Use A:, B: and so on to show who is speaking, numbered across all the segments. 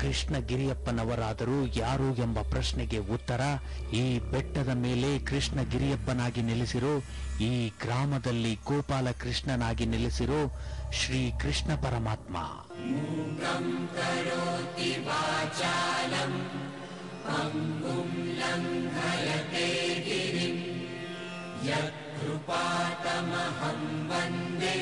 A: ಕೃಷ್ಣಗಿರಿಯಪ್ಪನವರಾದರೂ ಯಾರು ಎಂಬ ಪ್ರಶ್ನೆಗೆ ಉತ್ತರ ಈ ಬೆಟ್ಟದ ಮೇಲೆ ಕೃಷ್ಣಗಿರಿಯಪ್ಪನಾಗಿ ನೆಲೆಸಿರೋ, ಈ ಗ್ರಾಮದಲ್ಲಿ ಗೋಪಾಲಕೃಷ್ಣನಾಗಿ ನೆಲೆಸಿರೋ ಶ್ರೀ ಕೃಷ್ಣ ಪರಮಾತ್ಮ.
B: ಕೃಪಾತಮಹಂ ವಂದೇ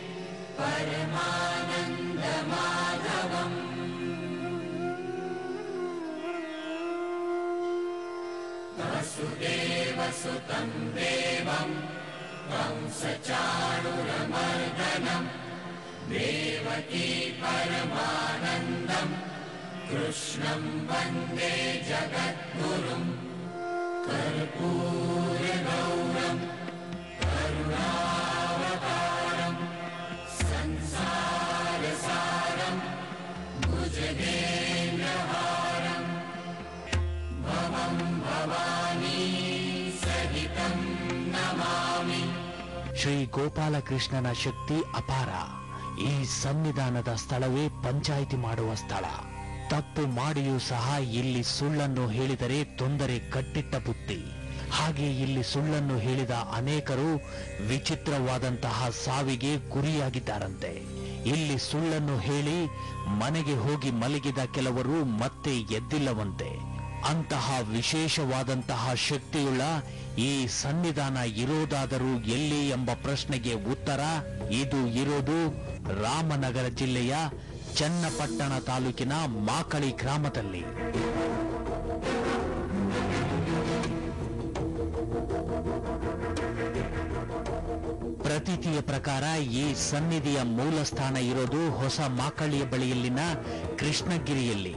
B: ಪರಮಾನಂದ ಮಾಧವಂ. ವಸುದೇವಸುತಂ ದೇವಂ ಕಂಸಚಾಣೂರಮರ್ದನಂ ದೇವಕೀ ಪರಮಾನಂದಂ ಕೃಷ್ಣಂ ವಂದೇ ಜಗದ್ಗುರುಂ. ಕರ್ಪೂರಗೌರಂ ಕರುಣಾವತಾರಂ ಸಂಸಾರಸಾರಂ ಭುಜಗೇಂದ್ರಹಾರಂ ಭವಂ ಭವಾನಿ ಸಹಿತಂ ನಮಾಮಿ.
A: ಶ್ರೀ ಗೋಪಾಲಕೃಷ್ಣನ ಶಕ್ತಿ ಅಪಾರ. ಈ ಸನ್ನಿಧಾನದ ಸ್ಥಳವೇ ಪಂಚಾಯಿತಿ ಮಾಡುವ ಸ್ಥಳ. ತಪ್ಪು ಮಾಡಿಯೂ ಸಹ ಇಲ್ಲಿ ಸುಳ್ಳನ್ನು ಹೇಳಿದರೆ ತೊಂದರೆ ಕಟ್ಟಿಟ್ಟ ಬುತ್ತಿ. ಹಾಗೆ ಇಲ್ಲಿ ಸುಳ್ಳನ್ನು ಹೇಳಿದ ಅನೇಕರು ವಿಚಿತ್ರವಾದಂತಹ ಸಾವಿಗೆ ಗುರಿಯಾಗಿದ್ದಾರಂತೆ. ಇಲ್ಲಿ ಸುಳ್ಳನ್ನು ಹೇಳಿ ಮನೆಗೆ ಹೋಗಿ ಮಲಗಿದ ಕೆಲವರು ಮತ್ತೆ ಎದ್ದಿಲ್ಲವಂತೆ. ಅಂತಹ ವಿಶೇಷವಾದಂತಹ ಶಕ್ತಿಯುಳ್ಳ ಈ ಸನ್ನಿಧಾನ ಇರೋದಾದರೂ ಎಲ್ಲಿ ಎಂಬ ಪ್ರಶ್ನೆಗೆ ಉತ್ತರ ಇದು ಇರೋದು ರಾಮನಗರ ಜಿಲ್ಲೆಯ ಚನ್ನಪಟ್ಟಣ ತಾಲೂಕಿನ ಮಾಕಳಿ ಗ್ರಾಮದಲ್ಲಿ. ಪ್ರತೀತಿಯ ಪ್ರಕಾರ ಈ ಸನ್ನಿಧಿಯ ಮೂಲ ಸ್ಥಾನ ಇರೋದು ಹೊಸ ಮಾಕಳಿಯ ಬಳಿಯಲ್ಲಿನ ಕೃಷ್ಣಗಿರಿಯಲ್ಲಿ.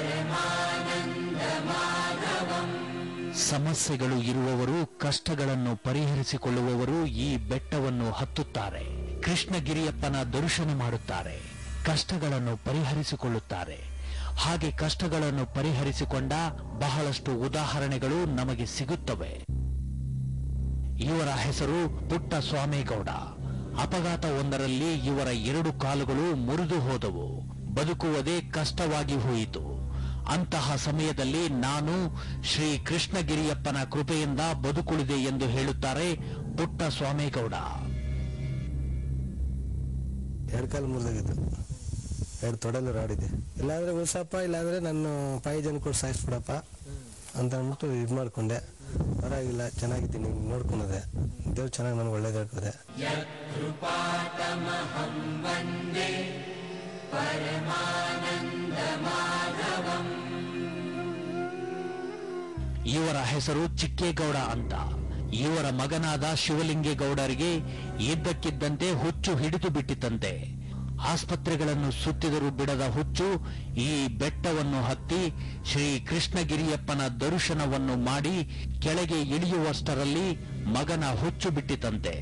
A: ಸಮಸ್ಯೆಗಳು ಇರುವವರು, ಕಷ್ಟಗಳನ್ನು ಪರಿಹರಿಸಿಕೊಳ್ಳುವವರು ಈ ಬೆಟ್ಟವನ್ನು ಹತ್ತುತ್ತಾರೆ. ಕೃಷ್ಣಗಿರಿಯಪ್ಪನ ದರ್ಶನ ಮಾಡುತ್ತಾರೆ, ಕಷ್ಟಗಳನ್ನು ಪರಿಹರಿಸಿಕೊಳ್ಳುತ್ತಾರೆ. ಹಾಗೆ ಕಷ್ಟಗಳನ್ನು ಪರಿಹರಿಸಿಕೊಂಡ ಬಹಳಷ್ಟು ಉದಾಹರಣೆಗಳು ನಮಗೆ ಸಿಗುತ್ತವೆ. ಇವರ ಹೆಸರು ಪುಟ್ಟ ಸ್ವಾಮೇಗೌಡ. ಅಪಘಾತವೊಂದರಲ್ಲಿ ಇವರ 2 ಕಾಲುಗಳು ಮುರಿದು ಹೋದವು. ಬದುಕುವುದೇ ಕಷ್ಟವಾಗಿ ಹೋಯಿತು. ಅಂತಹ ಸಮಯದಲ್ಲಿ ನಾನು ಶ್ರೀ ಕೃಷ್ಣಗಿರಿಯಪ್ಪನ ಕೃಪೆಯಿಂದ ಬದುಕುಳಿದೆ ಎಂದು ಹೇಳುತ್ತಾರೆ ಪುಟ್ಟ ಸ್ವಾಮೇಗೌಡ.
C: 2 ಕಾಲು ಮುರಿದೋಗಿದ್ದು, 2 ತೊಡೆಲು ರಾಡಿದೆ. ಇಲ್ಲಾಂದ್ರೆ ಉಳ್ಸಪ್ಪ, ಇಲ್ಲಾಂದ್ರೆ ನನ್ನ ಪಾಯಿ ಜನ ಕೊಟ್ಟು ಸಾಯಿಸ್ಬಿಡಪ್ಪ ಅಂತ ಅಂದ್ಬಿಟ್ಟು ಇದು ಮಾಡ್ಕೊಂಡೆ. ಪರವಾಗಿಲ್ಲ, ಚೆನ್ನಾಗಿದ್ದೀನಿ, ನೋಡ್ಕೊಂಡೆ. ದೇವ್ರು ಚೆನ್ನಾಗಿ ನನಗೆ ಒಳ್ಳೇದು ಹೇಳ್ತದೆ.
A: ಇವರ ಹೆಸರು ಚಿಕ್ಕೇಗೌಡ ಅಂತ. ಇವರ ಮಗನಾದ ಶಿವಲಿಂಗೇಗೌಡರಿಗೆ ಇದ್ದಕ್ಕಿದ್ದಂತೆ ಹುಚ್ಚು ಹಿಡಿದು ಬಿಟ್ಟಿತಂತೆ. ಆಸ್ಪತ್ರೆಗಳನ್ನು ಸುತ್ತಿದರೂ ಬಿಡದ ಹುಚ್ಚು ಈ ಬೆಟ್ಟವನ್ನು ಹತ್ತಿ ಶ್ರೀ ಕೃಷ್ಣಗಿರಿಯಪ್ಪನ ದರ್ಶನವನ್ನು ಮಾಡಿ ಕೆಳಗೆ ಇಳಿಯುವಷ್ಟರಲ್ಲಿ ಮಗನ ಹುಚ್ಚು ಬಿಟ್ಟಿತಂತೆ.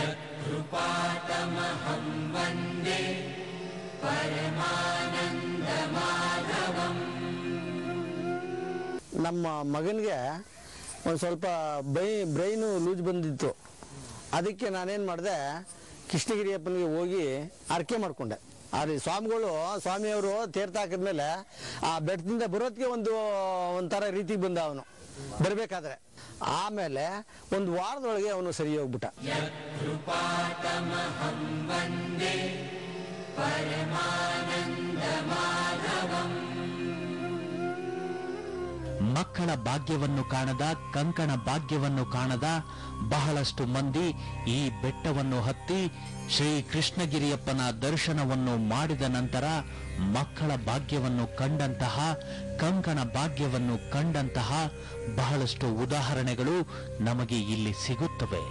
C: ನಮ್ಮ ಮಗನಿಗೆ ಒಂದು ಸ್ವಲ್ಪ ಬ್ರೈನು ಲೂಸ್ ಬಂದಿತ್ತು. ಅದಕ್ಕೆ ನಾನೇನು ಮಾಡಿದೆ, ಕೃಷ್ಣಗಿರಿಯಪ್ಪನಿಗೆ ಹೋಗಿ ಅರ್ಕೆ ಮಾಡಿಕೊಂಡೆ. ಆದರೆ ಸ್ವಾಮಿಯವರು ತೀರ್ಥ ಹಾಕಿದ್ಮೇಲೆ ಆ ಬೆಟ್ಟದಿಂದ ಬರೋದಕ್ಕೆ ಒಂಥರ ರೀತಿಗೆ ಬಂದ ಅವನು ಬರಬೇಕಾದ್ರೆ. ಆಮೇಲೆ 1 ವಾರದೊಳಗೆ ಅವನು ಸರಿ ಹೋಗ್ಬಿಟ್ಟ.
A: ಮಕ್ಕಳ ಭಾಗ್ಯವನ್ನು ಕಾಣದ, ಕಂಕಣ ಭಾಗ್ಯವನ್ನು ಕಾಣದ ಬಹಳಷ್ಟು ಮಂದಿ ಈ ಬೆಟ್ಟವನ್ನು ಹತ್ತಿ ಶ್ರೀ ಕೃಷ್ಣಗಿರಿಯಪ್ಪನ ದರ್ಶನವನ್ನು ಮಾಡಿದ ನಂತರ ಮಕ್ಕಳ ಭಾಗ್ಯವನ್ನು ಕಂಡಂತಹ, ಕಂಕಣ ಭಾಗ್ಯವನ್ನು ಕಂಡಂತಹ ಬಹಳಷ್ಟು ಉದಾಹರಣೆಗಳು ನಮಗೆ ಇಲ್ಲಿ ಸಿಗುತ್ತವೆ.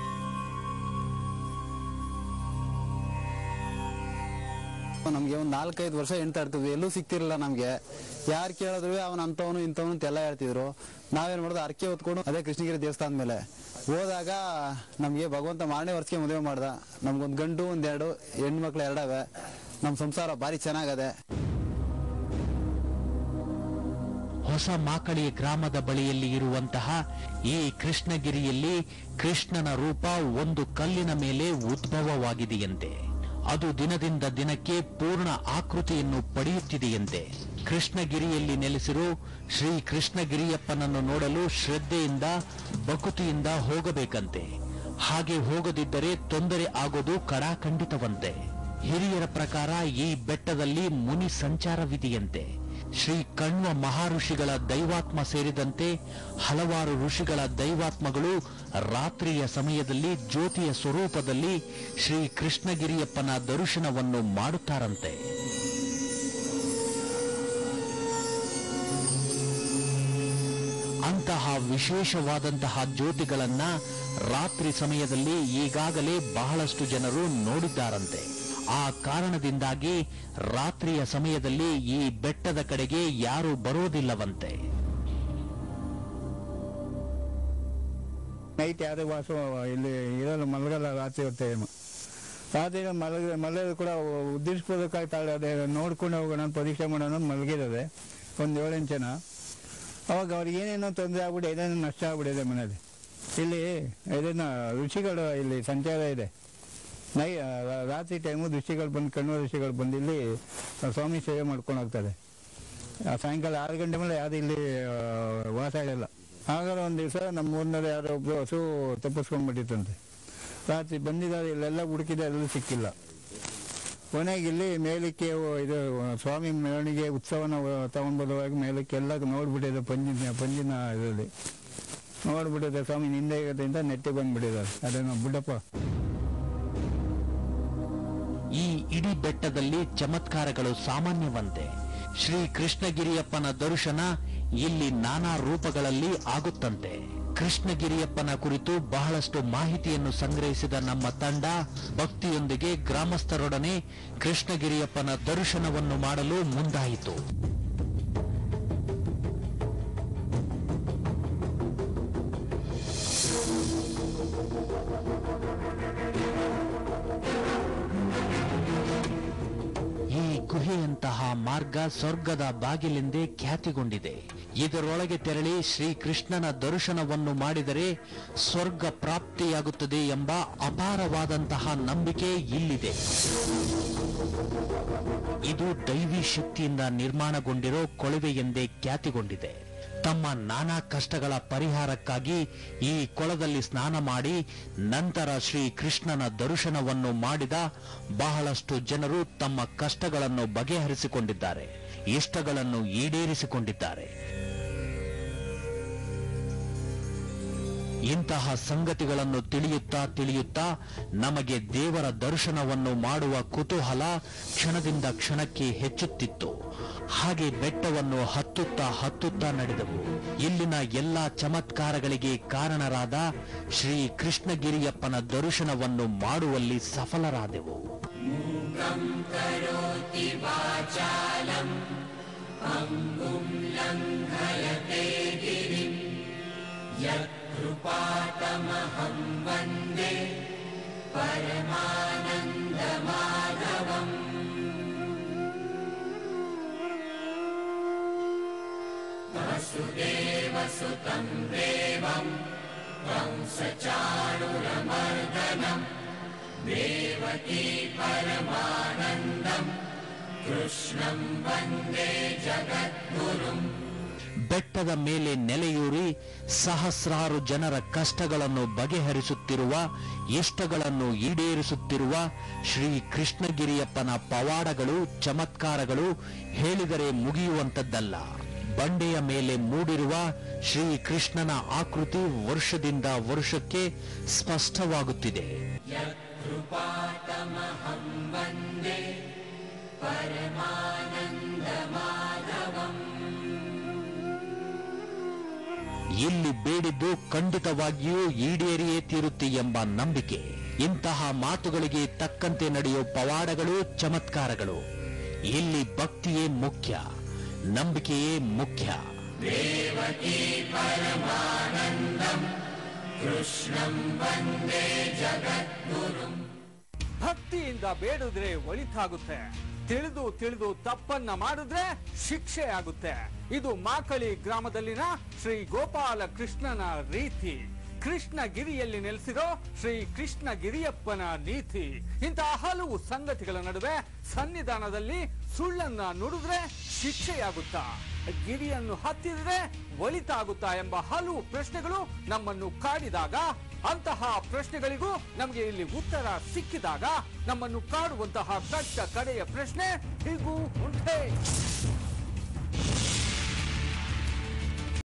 D: ನಮ್ಗೆ ಒಂದು 4-5 ವರ್ಷ ಎಣ್ತಾ ಇರ್ತಿದ್ವಿ, ಎಲ್ಲೂ ಸಿಗ್ತಿರ್ಲಿಲ್ಲ ನಮ್ಗೆ. ಯಾರು ಕೇಳಿದ್ರು ಅವನ ಅಂತವನು ಇಂಥವನು ಅಂತೆಲ್ಲ ಹೇಳ್ತಿದ್ರು. ನಾವೇನ್ ಮಾಡೋದು, ಅರ್ಕೆ ಹೊತ್ಕೊಂಡು ಅದೇ ಕೃಷ್ಣಗಿರಿ ದೇವಸ್ಥಾನದ ಮೇಲೆ ಹೋದಾಗ ನಮ್ಗೆ ಭಗವಂತ 4ನೇ ವರ್ಷಕ್ಕೆ ಮದುವೆ ಮಾಡ್ದ. ನಮ್ಗೊಂದು ಗಂಡು 1-2 ಹೆಣ್ಮಕ್ಳು 2 ಅವೆ. ನಮ್ಮ ಸಂಸಾರ ಭಾರಿ ಚೆನ್ನಾಗದೆ.
A: ಹೊಸ ಮಾಕಳಿ ಗ್ರಾಮದ ಬಳಿಯಲ್ಲಿ ಇರುವಂತಹ ಈ ಕೃಷ್ಣಗಿರಿಯಲ್ಲಿ ಕೃಷ್ಣನ ರೂಪ ಒಂದು ಕಲ್ಲಿನ ಮೇಲೆ ಉದ್ಭವವಾಗಿದೆಯಂತೆ. ಅದು ದಿನದಿಂದ ದಿನಕ್ಕೆ ಪೂರ್ಣ ಆಕೃತಿಯನ್ನು ಪಡೆಯುತ್ತಿದೆಯಂತೆ. ಕೃಷ್ಣಗಿರಿಯಲ್ಲಿ ನೆಲೆಸಿರೋ ಶ್ರೀ ಕೃಷ್ಣಗಿರಿಯಪ್ಪನನ್ನು ನೋಡಲು ಶ್ರದ್ಧೆಯಿಂದ ಭಕುತಿಯಿಂದ ಹೋಗಬೇಕಂತೆ. ಹಾಗೆ ಹೋಗದಿದ್ದರೆ ತೊಂದರೆ ಆಗೋದು ಕಡಾಖಂಡಿತವಂತೆ. ಹಿರಿಯರ ಪ್ರಕಾರ ಈ ಬೆಟ್ಟದಲ್ಲಿ ಮುನಿ ಸಂಚಾರವಿದೆಯಂತೆ. ಶ್ರೀ ಕಣ್ವ ಮಹಾಋಷಿಗಳ ದೈವಾತ್ಮ ಸೇರಿದಂತೆ ಹಲವಾರು ಋಷಿಗಳ ದೈವಾತ್ಮಗಳು ರಾತ್ರಿಯ ಸಮಯದಲ್ಲಿ ಜ್ಯೋತಿಯ ಸ್ವರೂಪದಲ್ಲಿ ಶ್ರೀ ಕೃಷ್ಣಗಿರಿಯಪ್ಪನ ದರ್ಶನವನ್ನು ಮಾಡುತ್ತಾರಂತೆ. ಅಂತಹ ವಿಶೇಷವಾದಂತಹ ಜ್ಯೋತಿಗಳನ್ನ ರಾತ್ರಿ ಸಮಯದಲ್ಲಿ ಈಗಾಗಲೇ ಬಹಳಷ್ಟು ಜನರು ನೋಡಿದ್ದಾರಂತೆ. ಆ ಕಾರಣದಿಂದಾಗಿ ರಾತ್ರಿಯ ಸಮಯದಲ್ಲಿ ಈ ಬೆಟ್ಟದ ಕಡೆಗೆ ಯಾರು ಬರೋದಿಲ್ಲವಂತೆ.
E: ನೈಟ್ ಯಾರೇ ವಾಸ ಇಲ್ಲಿ ಇರಲ್ಲ, ಮಲಗಲ್ಲ ರಾತ್ರಿ ಹೊತ್ತೆ. ರಾತ್ರಿ ಮಲಗೋದು ಕೂಡ ಉದ್ದೇಶಪೂರ್ವಕವಾಗಿ ಅದೇ ನೋಡ್ಕೊಂಡು ಹೋಗೋಣ, ಪರೀಕ್ಷೆ ಮಾಡೋಣ ಮಲಗಿರೋದೆ ಒಂದು 7-8 ಜನ. ಅವಾಗ ಅವ್ರಿಗೆ ಏನೇನೋ ತೊಂದರೆ ಆಗ್ಬಿಟ್ಟು ಏನೇನೋ ನಷ್ಟ ಆಗ್ಬಿಟ್ಟಿದೆ ಮನೇಲಿ. ಇಲ್ಲಿ ಇದನ್ನು ಋಷಿಗಳು ಇಲ್ಲಿ ಸಂಚಾರ ಇದೆ. ರಾತ್ರಿ ಟೈಮು ಋಷಿಗಳು ಬಂದು, ಕಣ್ವ ಋಷಿಗಳು ಬಂದು ಇಲ್ಲಿ ಸ್ವಾಮಿ ಸೇವೆ ಮಾಡ್ಕೊಂಡು ಹೋಗ್ತಾರೆ. ಸಾಯಂಕಾಲ 6 ಗಂಟೆ ಮೇಲೆ ಯಾರು ಇಲ್ಲಿ ವಾಸ ಇರಲ್ಲ. ಆಗಾಗ ಒಂದು ದಿವಸ ನಮ್ಮ ಊರಿನಲ್ಲಿ ಯಾರೋ ಒಬ್ಬರು ಹಸು ತಪ್ಪಿಸ್ಕೊಂಡ್ಬಿಟ್ಟಿತ್ತಂತೆ. ರಾತ್ರಿ ಬಂದಿದ್ದಾರೆ, ಇಲ್ಲೆಲ್ಲ ಹುಡುಕಿದೆ, ಎಲ್ಲೂ ಸಿಕ್ಕಿಲ್ಲ. ಕೊನೆಗೆ ಇಲ್ಲಿ ಮೇಲಕ್ಕೆ ಇದು ಸ್ವಾಮಿ ಮೆರವಣಿಗೆ ಉತ್ಸವನ ತಗೊಂಡು ಬರುವಾಗ ಮೇಲಕ್ಕೆ ಎಲ್ಲ ನೋಡ್ಬಿಟ್ಟಿದೆ. ಪಂಜಿನ ಇದರಲ್ಲಿ ನೋಡ್ಬಿಟ್ಟಿದೆ. ಸ್ವಾಮಿ ನಿಂದೆ ಇರೋದ್ರಿಂದ ನೆಟ್ಟಿ ಬಂದ್ಬಿಟ್ಟಿದ್ದಾರೆ. ಅದೇನೋ ಬುಡ್ಡಪ್ಪ.
A: ಈ ಇಡೀ ಬೆಟ್ಟದಲ್ಲಿ ಚಮತ್ಕಾರಗಳು ಸಾಮಾನ್ಯವಂತೆ. ಶ್ರೀ ಕೃಷ್ಣಗಿರಿಯಪ್ಪನ ದರ್ಶನ ಇಲ್ಲಿ ನಾನಾ ರೂಪಗಳಲ್ಲಿ ಆಗುತ್ತಂತೆ. ಕೃಷ್ಣಗಿರಿಯಪ್ಪನ ಕುರಿತು ಬಹಳಷ್ಟು ಮಾಹಿತಿಯನ್ನು ಸಂಗ್ರಹಿಸಿದ ನಮ್ಮ ತಂಡ ಭಕ್ತಿಯೊಂದಿಗೆ ಗ್ರಾಮಸ್ಥರೊಡನೆ ಕೃಷ್ಣಗಿರಿಯಪ್ಪನ ದರ್ಶನವನ್ನು ಮಾಡಲು ಮುಂದಾಯಿತು. ಗುಹೆಯಂತಹ ಮಾರ್ಗ ಸ್ವರ್ಗದ ಬಾಗಿಲೆಂದೇ ಖ್ಯಾತಿಗೊಂಡಿದೆ. ಇದರೊಳಗೆ ತೆರಳಿ ಶ್ರೀಕೃಷ್ಣನ ದರ್ಶನವನ್ನು ಮಾಡಿದರೆ ಸ್ವರ್ಗ ಪ್ರಾಪ್ತಿಯಾಗುತ್ತದೆ ಎಂಬ ಅಪಾರವಾದಂತಹ ನಂಬಿಕೆ ಇಲ್ಲಿದೆ. ಇದು ದೈವಿ ಶಕ್ತಿಯಿಂದ ನಿರ್ಮಾಣಗೊಂಡಿರೋ ಕೊಳವೆ ಎಂದೇ ಖ್ಯಾತಿಗೊಂಡಿದೆ. ತಮ್ಮ ನಾನಾ ಕಷ್ಟಗಳ ಪರಿಹಾರಕ್ಕಾಗಿ ಈ ಕೊಳದಲ್ಲಿ ಸ್ನಾನ ಮಾಡಿ ನಂತರ ಶ್ರೀ ಕೃಷ್ಣನ ದರ್ಶನವನ್ನು ಮಾಡಿದ ಬಹಳಷ್ಟು ಜನರು ತಮ್ಮ ಕಷ್ಟಗಳನ್ನು ಬಗೆಹರಿಸಿಕೊಂಡಿದ್ದಾರೆ, ಇಷ್ಟಗಳನ್ನು ಈಡೇರಿಸಿಕೊಂಡಿದ್ದಾರೆ. ಇಂತಹ ಸಂಗತಿಗಳನ್ನು ತಿಳಿಯುತ್ತಾ ನಮಗೆ ದೇವರ ದರ್ಶನವನ್ನು ಮಾಡುವ ಕುತೂಹಲ ಕ್ಷಣದಿಂದ ಕ್ಷಣಕ್ಕೆ ಹೆಚ್ಚುತ್ತಿತ್ತು. ಹಾಗೆ ಬೆಟ್ಟವನ್ನು ಹತ್ತುತ್ತಾ ನಡೆದವು. ಇಲ್ಲಿನ ಎಲ್ಲಾ ಚಮತ್ಕಾರಗಳಿಗೆ ಕಾರಣರಾದ ಶ್ರೀ ಕೃಷ್ಣಗಿರಿಯಪ್ಪನ ದರ್ಶನವನ್ನು ಮಾಡುವಲ್ಲಿ ಸಫಲರಾದೆವು.
B: ಕೃಪಾತಮಹಂ ವಂದೇ ಪರಮಾನಂದ ಮಾಧವಂ. ವಸುದೇವಸುತಂ ದೇವಂ ಕಂಸಚಾಣೂರಮರ್ದನಂ ದೇವಕೀ ಪರಮಾನಂದಂ ಕೃಷ್ಣಂ ವಂದೇ ಜಗದ್ಗುರುಂ.
A: ಬೆಟ್ಟದ ಮೇಲೆ ನೆಲೆಯೂರಿ ಸಹಸ್ರಾರು ಜನರ ಕಷ್ಟಗಳನ್ನು ಬಗೆಹರಿಸುತ್ತಿರುವ, ಇಷ್ಟಗಳನ್ನು ಈಡೇರಿಸುತ್ತಿರುವ ಶ್ರೀ ಕೃಷ್ಣಗಿರಿಯಪ್ಪನ ಪವಾಡಗಳು, ಚಮತ್ಕಾರಗಳು ಹೇಳಿದರೆ ಮುಗಿಯುವಂತದ್ದಲ್ಲ. ಬಂಡೆಯ ಮೇಲೆ ಮೂಡಿರುವ ಶ್ರೀ ಕೃಷ್ಣನ ಆಕೃತಿ ವರ್ಷದಿಂದ ವರ್ಷಕ್ಕೆ ಸ್ಪಷ್ಟವಾಗುತ್ತಿದೆ.
B: ಕೃಪಾತಮಹಂ ವಂದೇ ಪರಮಾನಂದ ಮಾಧವಂ.
A: ಇಲ್ಲಿ ಬೇಡಿದ್ದು ಖಂಡಿತವಾಗಿಯೂ ಈಡೇರಿಯೇ ತೀರುತ್ತೆ ಎಂಬ ನಂಬಿಕೆ. ಇಂತಹ ಮಾತುಗಳಿಗೆ ತಕ್ಕಂತೆ ನಡೆಯುವ ಪವಾಡಗಳು, ಚಮತ್ಕಾರಗಳು. ಇಲ್ಲಿ ಭಕ್ತಿಯೇ ಮುಖ್ಯ, ನಂಬಿಕೆಯೇ ಮುಖ್ಯ.
B: ದೇವಕೀ ಪರಮಾನಂದಂ ಕೃಷ್ಣಂ ವಂದೇ ಜಗದ್ಗುರುಂ.
F: ಭಕ್ತಿಯಿಂದ ಬೇಡಿದ್ರೆ ಒಳಿತಾಗುತ್ತೆ, ತಿಳಿದು ತಪ್ಪನ್ನ ಮಾಡಿದ್ರೆ ಶಿಕ್ಷೆ ಆಗುತ್ತೆ. ಇದು ಮಾಕಳಿ ಗ್ರಾಮದಲ್ಲಿನ ಶ್ರೀ ಗೋಪಾಲ ಕೃಷ್ಣನ ರೀತಿ. ಕೃಷ್ಣಗಿರಿಯಲ್ಲಿ ನೆಲೆಸಿರೋ ಶ್ರೀ ಕೃಷ್ಣಗಿರಿಯಪ್ಪನ ನೀತಿ. ಇಂತಹ ಹಲವು ಸಂಗತಿಗಳ ನಡುವೆ ಸನ್ನಿಧಾನದಲ್ಲಿ ಸುಳ್ಳನ್ನ ನುಡಿದ್ರೆ ಶಿಕ್ಷೆಯಾಗುತ್ತಾ, ಗಿರಿಯನ್ನು ಹತ್ತಿದ್ರೆ ಒಳಿತಾಗುತ್ತಾ ಎಂಬ ಹಲವು ಪ್ರಶ್ನೆಗಳು ನಮ್ಮನ್ನು ಕಾಡಿದಾಗ, ಅಂತಹ ಪ್ರಶ್ನೆಗಳಿಗೂ ನಮಗೆ ಇಲ್ಲಿ ಉತ್ತರ ಸಿಕ್ಕಿದಾಗ ನಮ್ಮನ್ನು ಕಾಡುವಂತಹ ಕಟ್ಟ ಕಡೆಯ ಪ್ರಶ್ನೆ ಹೀಗೂ ಉಂಟೆ.